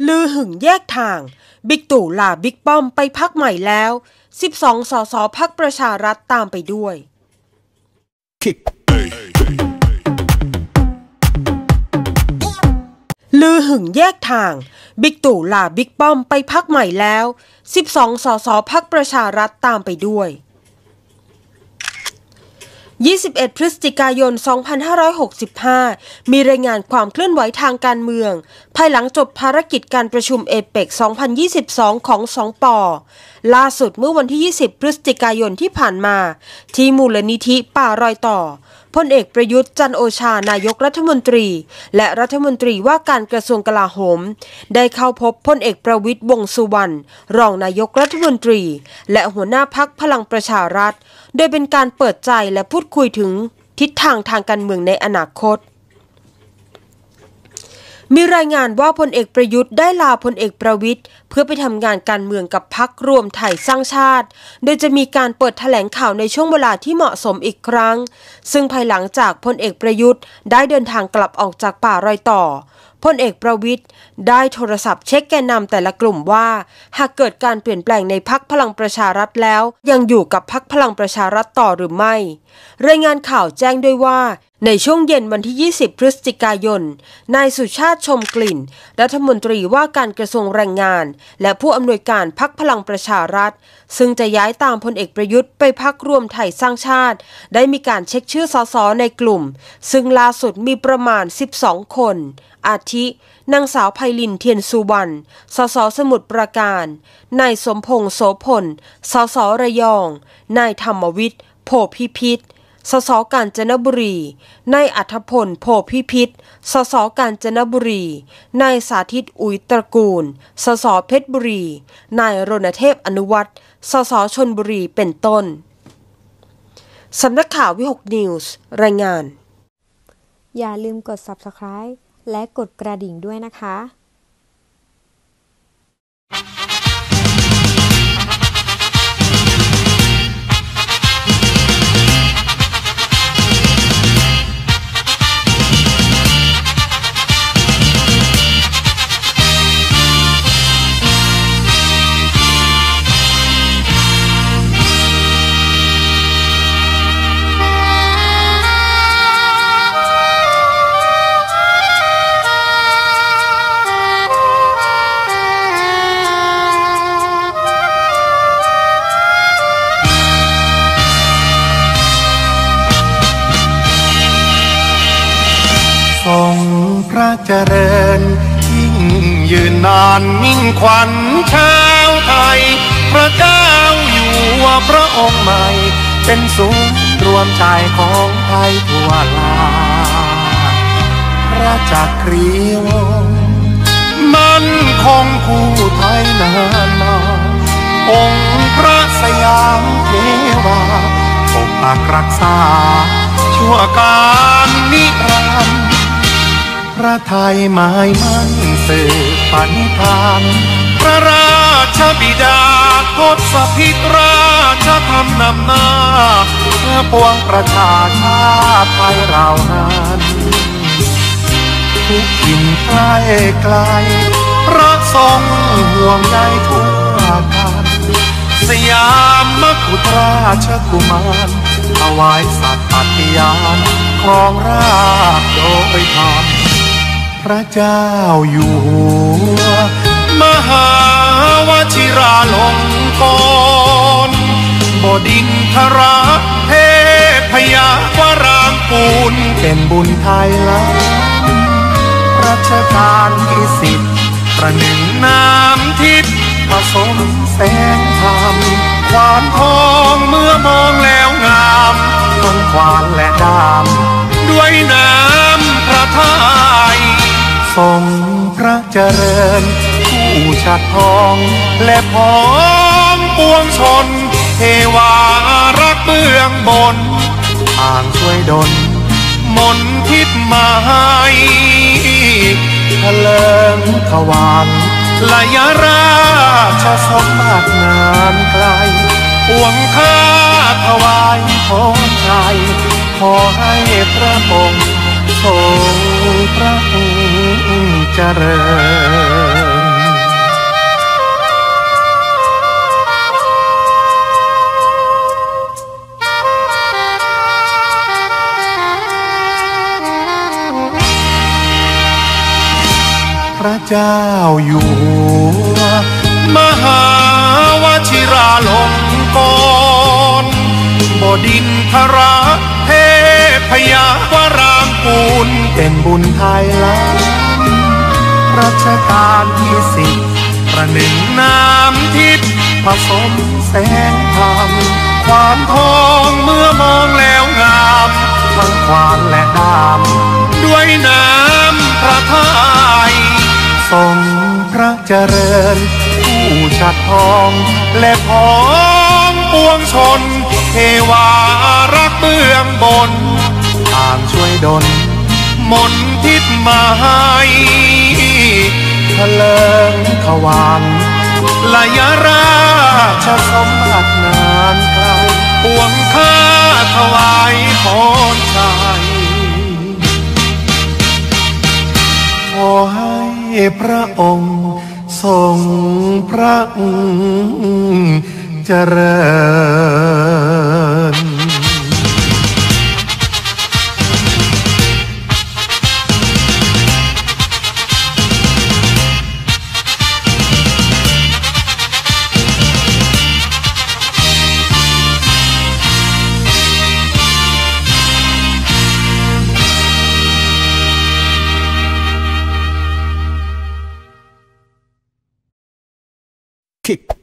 ลือหึงแยกทางบิ๊กตู่ลาบิ๊กป้อมไปพรรคใหม่แล้ว12 สสพรรคประชารัฐตามไปด้วยลือหึงแยกทางบิ๊กตู่ลาบิ๊กป้อมไปพรรคใหม่แล้ว12 สสพรรคประชารัฐตามไปด้วย21 พฤศจิกายน 2565 มีรายงานความเคลื่อนไหวทางการเมืองภายหลังจบภารกิจการประชุมเอเปก 2022 ของ2 ป.ล่าสุดเมื่อวันที่ 20 พฤศจิกายนที่ผ่านมาที่มูลนิธิป่ารอยต่อพลเอกประยุทธ์จันทร์โอชานายกรัฐมนตรีและรัฐมนตรีว่าการกระทรวงกลาโหมได้เข้าพบพลเอกประวิตรวงษ์สุวรรณรองนายกรัฐมนตรีและหัวหน้าพรรคพลังประชารัฐโดยเป็นการเปิดใจและพูดคุยถึงทิศทางทางการเมืองในอนาคตมีรายงานว่าพลเอกประยุทธ์ได้ลาพลเอกประวิตรเพื่อไปทำงานการเมืองกับพรรครวมไทยสร้างชาติโดยจะมีการเปิดแถลงข่าวในช่วงเวลาที่เหมาะสมอีกครั้งซึ่งภายหลังจากพลเอกประยุทธ์ได้เดินทางกลับออกจากป่ารอยต่อพลเอกประวิตรได้โทรศัพท์เช็คแกนนำแต่ละกลุ่มว่าหากเกิดการเปลี่ยนแปลงในพรรคพลังประชารัฐแล้วยังอยู่กับพรรคพลังประชารัฐต่อหรือไม่รายงานข่าวแจ้งด้วยว่าในช่วงเย็นวันที่ 20 พฤศจิกายนนายสุชาติชมกลิ่นรัฐมนตรีว่าการกระทรวงแรงงานและผู้อำนวยการพรรคพลังประชารัฐซึ่งจะย้ายตามพลเอกประยุทธ์ไปพรรครวมไทยสร้างชาติได้มีการเช็คชื่อสสในกลุ่มซึ่งล่าสุดมีประมาณ12 คนอาทินางสาวไพลินเทียนสุวรรณสสสมุทรปราการนายสมพงษ์โสพลสสระยองนายธรรมวิทย์โพพิพิธสสกาญจนบุรีนายอัธพลโพพิพิธสสกาญจนบุรีนายสาธิตอุ๋ยตระกูลสสเพชรบุรีนายรณเทพอนุวัฒน์สสชลบุรีเป็นต้นสำนักข่าววิหกนิวส์รายงานอย่าลืมกด Subscribe และกดกระดิ่งด้วยนะคะทรงพระเจริญยิ่งยืนนานมิ่งขวัญชาวไทยพระเจ้าอยู่หัวพระองค์ใหม่เป็นศูนย์รวมใจของไทยทั่วลาพระจักรีวงศ์มั่นคงคู่ไทยนานมาองค์พระสยามเทวาปกปักรักษาชั่วการนิรันดร์พระไทยหมายมั่นสืบปณิธานพระราชบิดาทศพิตรราชธรรมนำหน้าเพื่อปวงประชาชาติไทยเรานั้นทุกถิ่นใกล้ไกลพระทรงห่วงใยทั่วกันสยามมกุฎราชกุมารถวายสัตย์ปฏิญาณครองราชย์โดยธรรมพระเจ้าอยู่หัวมหาวชิราลงกรณ์บดินทรเทพยาวรางกูลเป็นบุญไทยล้ำรัชกาลที่10ประหนึ่งน้ำทิพย์ผสมแสงธรรมขวานทองเมื่อมองแล้วงามทั้งขวานและดามด้วยน้ำพระทัยทรงพระเจริญผู้ชัดทองและพ้องปวงชนเทวารักเบื้องบนทางช่วยดลมนทิศมาให้เถลิงถวานลายราชสมบัตินานไกลปวงข้าถวายพรชัยขอให้พระองค์ทรงพระองค์เจริญพระเจ้าอยู่หัวมหาวชิราลงกรณ์บดินทรเทพยาวรางกูลเป็นบุญไทยล้ำรัชกาลที่10ประหนึ่งน้ำทิพย์ผสมแสงธรรมความทองเมื่อมองแล้วงามทั้งควานและดามด้วยน้ำพระทัยทรงพระเจริญผู้ชัดทองและพ้องปวงชนเทวารักเบื้องบนต่างช่วยดลมนทิศมาให้เถลิงขวานลายราชสมบัตินานไกลปวงข้าถวายพรชัยขอให้พระองค์ทรงพระเจริญ kick